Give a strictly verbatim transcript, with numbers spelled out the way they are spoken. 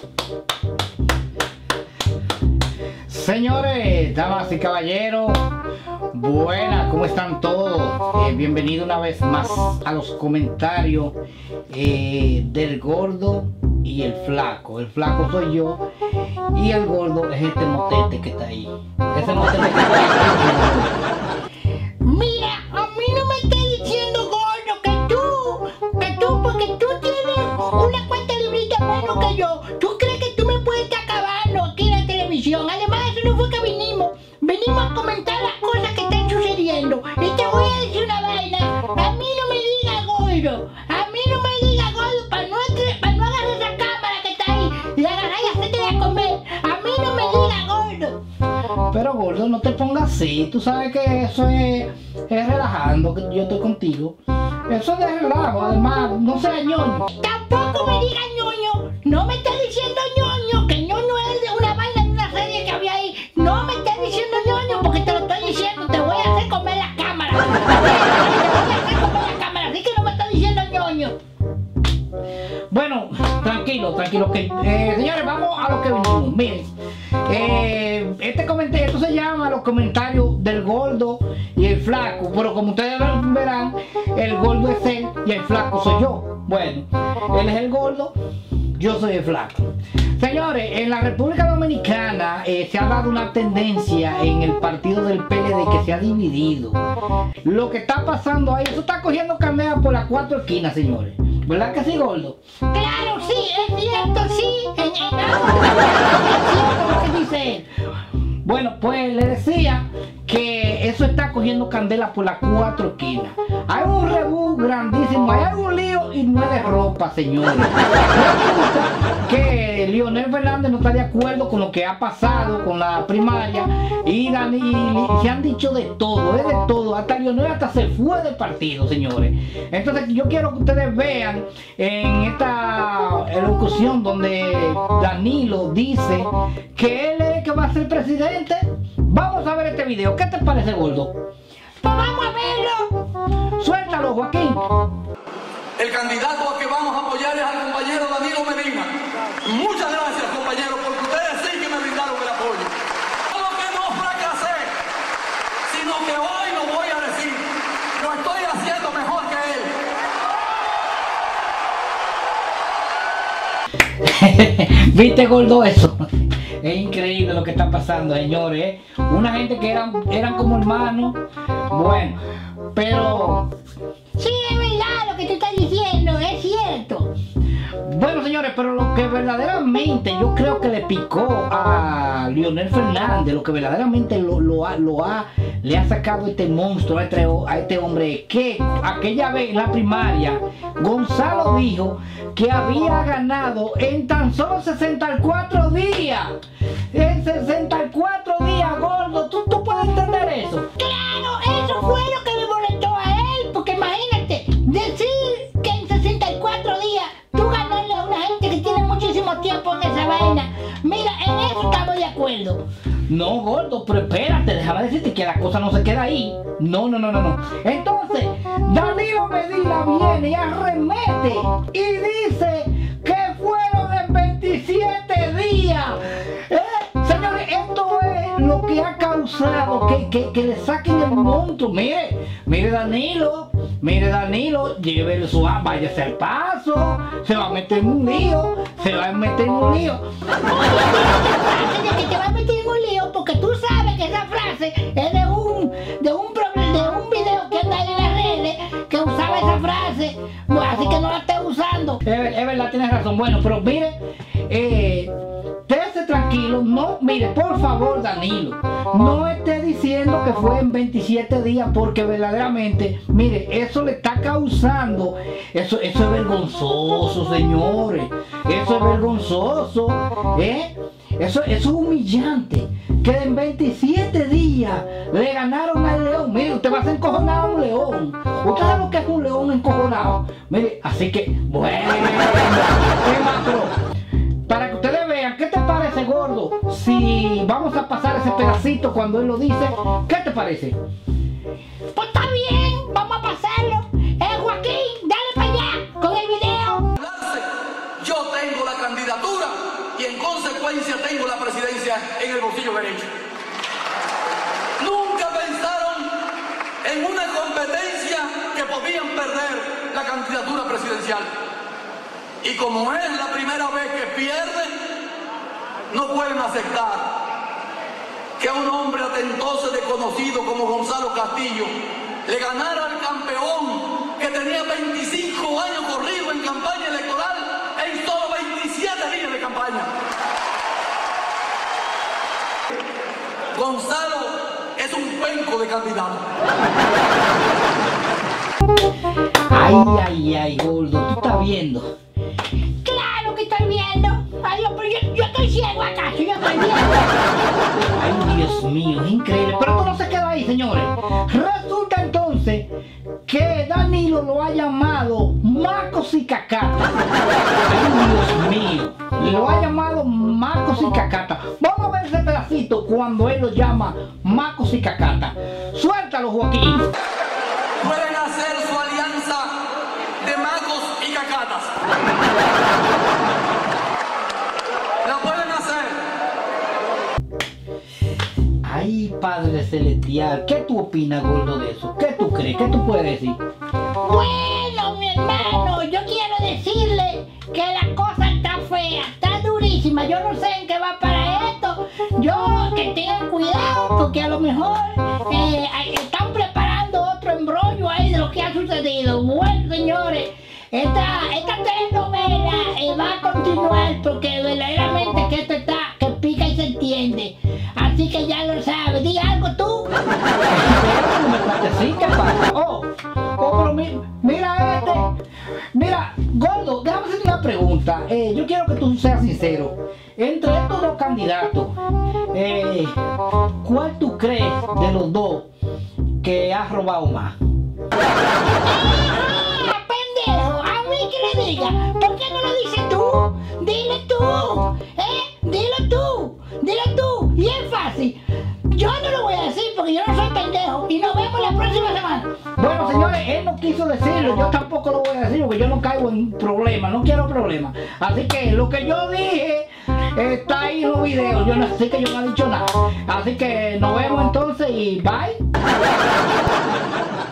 Señores, damas y caballeros, buenas, ¿cómo están todos? Eh, bienvenido una vez más a los comentarios eh, del gordo y el flaco. El flaco soy yo y el gordo es este motete que está ahí. Ese motete que está ahí. Mira, a mí no me estás diciendo gordo que tú, que tú, porque tú tienes una cuenta librita menos que yo. ¿Tú crees que tú me puedes estar acabando aquí en la televisión? Además, eso no fue que vinimos. Venimos a comentar las cosas que están sucediendo. Y te voy a decir una vaina. A mí no me digas gordo. A mí no me digas gordo para no, para no agarrar esa cámara que está ahí y agarrar y hacerte de comer. A mí no me digas gordo. Pero gordo, no te pongas así. Tú sabes que eso es, es relajando, que yo estoy contigo. Eso es de relajo. Además, no seas ñoño. Tampoco me digas ñoño. No me estás diciendo ñoño, que ñoño es de una vaina de una serie que había ahí. No me estás diciendo ñoño porque te lo estoy diciendo. Te voy a hacer comer la cámara. Te voy a hacer comer la cámara. Así que no me estás diciendo ñoño. Bueno, tranquilo, tranquilo. Que, eh, señores, vamos a lo que venimos. Miren, eh, este comentario, esto se llama los comentarios del gordo y el flaco. Pero como ustedes verán, el gordo es él y el flaco soy yo. Bueno, él es el gordo, yo soy el flaco. Señores, en la República Dominicana eh, se ha dado una tendencia en el partido del P L D que se ha dividido. Lo que está pasando ahí, eso está cogiendo candela por las cuatro esquinas, señores. ¿Verdad que sí, gordo? Claro, sí, es cierto, sí. En, en, es cierto lo que dice él. Bueno, pues le decía que eso está cogiendo candela por las cuatro esquinas. Hay un rebú grandísimo, hay un lío y no es de ropa, señores. Resulta que Leonel Fernández no está de acuerdo con lo que ha pasado con la primaria y, Dani, y se han dicho de todo, es de todo. Hasta Leonel hasta se fue del partido, señores. Entonces yo quiero que ustedes vean en esta elocución donde Danilo dice que él es el que va a ser presidente. Vamos a ver este video. ¿Qué te parece, gordo? Pues vamos a verlo. Suéltalo, Joaquín. El candidato a que vamos a apoyar es al compañero Danilo Medina. Muchas gracias, compañeros, porque ustedes sí que me brindaron el apoyo. Solo que no fracasé, sino que hoy lo voy a decir. Lo estoy haciendo mejor que él. ¿Viste, gordo, eso? Es increíble lo que está pasando, señores, ¿eh? Una gente que eran, eran como hermanos. Bueno, pero... Sí, es verdad lo que tú estás diciendo, es cierto. Bueno, señores, pero lo que verdaderamente yo creo que le picó a Leonel Fernández, lo que verdaderamente lo, lo, ha, lo ha, le ha sacado este monstruo a este, a este hombre, que aquella vez en la primaria, Gonzalo dijo que había ganado en tan solo sesenta y cuatro días. En sesenta y cuatro días, gordo, ¿tú, tú puedes entender eso? Claro, eso fue lo que me molestó a él, porque imagínate, decir que en sesenta y cuatro días tú ganarle a una gente que tiene muchísimo tiempo en esa vaina. Mira, en eso estamos de acuerdo. No, gordo, pero espérate, déjame decirte que la cosa no se queda ahí. No, no, no, no, no. Entonces, Danilo Medina viene y arremete y dice que fueron en veintisiete días. ¿Eh? Señores, esto es lo que ha causado que, que, que le saquen el monstruo. Mire, mire Danilo, mire Danilo, llévelo suave, váyase al paso, se va a meter en un lío, se va a meter en un lío. Oye, de que te va a meter en un lío, porque tú sabes que esa frase es de un, de un, de un video que anda ahí en las redes, que usaba esa frase, así que no la estés usando. Es, es verdad, tienes razón. Bueno, pero mire, eh, estése tranquilo, no, mire, por favor, Danilo, no esté diciendo que fue en veintisiete días, porque verdaderamente, mire, eso le está causando, eso, eso es vergonzoso, señores, eso es vergonzoso, ¿eh? Eso, eso es humillante, que en veintisiete días le ganaron al león. Mire, usted va a ser encojonado a un león. Usted sabe lo que es un león encojonado. Mire, así que, bueno, para que ustedes vean, ¿qué te parece, gordo? Si vamos a pasar ese pedacito cuando él lo dice, ¿qué te parece? Pues está bien, vamos a pasarlo. Eh, Joaquín, dale para allá con el video. Yo tengo la candidatura y y en consecuencia tengo la presidencia en el bolsillo derecho. Nunca pensaron en una competencia que podían perder la candidatura presidencial. Y como es la primera vez que pierden, no pueden aceptar que a un hombre atentoso desconocido como Gonzalo Castillo le ganara al campeón que tenía veinticinco años corrido en campaña electoral en solo veintisiete días de campaña. Gonzalo es un penco de candidato. Ay, ay, ay, gordo, tú estás viendo. Claro que estoy viendo. Ay, yo, pero yo, yo estoy ciego acaso, yo estoy viendo. Ay, Dios mío, es increíble. Pero esto no se queda ahí, señores. Resulta entonces que Danilo lo ha llamado Macos y Cacata. Ay, Dios mío, lo ha llamado Macos y Cacata. Vamos a ver ese pedacito cuando él lo llama Macos y Cacata. Suéltalo, Joaquín. Pueden hacer su alianza de macos y cacatas. La pueden hacer. Ay, Padre Celestial, ¿qué tú opinas, gordo, de eso? ¿Qué tú crees? ¿Qué tú puedes decir? Bueno, mi hermano, yo quiero decirle que la cosa está fea, está durísima. Yo no sé en qué va para esto. Yo que tengan cuidado porque a lo mejor eh, están preparando otro embrollo ahí de lo que ha sucedido. Bueno, señores, esta, esta telenovela eh, va a continuar porque verdaderamente que esto está, que pica y se entiende. Así que ya lo sabes. Diga algo tú. Sí, ¿qué pasa? Oh, oh, pero mi- mira este. Mira, gordo, déjame hacerte una pregunta. Eh, yo quiero que tú seas sincero. Entre estos dos candidatos, eh, ¿cuál tú crees de los dos que ha robado más? ¡Ah, pendejo! A mí que le diga. ¿Por qué no lo dices tú? Dile tú. ¿Eh? Dilo tú. Dilo tú. Y es fácil. Yo no lo voy a decir porque yo no soy pendejo. Y nos vemos la próxima semana. Bueno, señores, él no quiso decirlo, yo tampoco lo voy a decir porque yo no caigo en problemas, no quiero problemas. Así que lo que yo dije está ahí en los videos, yo no sé que yo no he dicho nada. Así que nos vemos entonces y bye.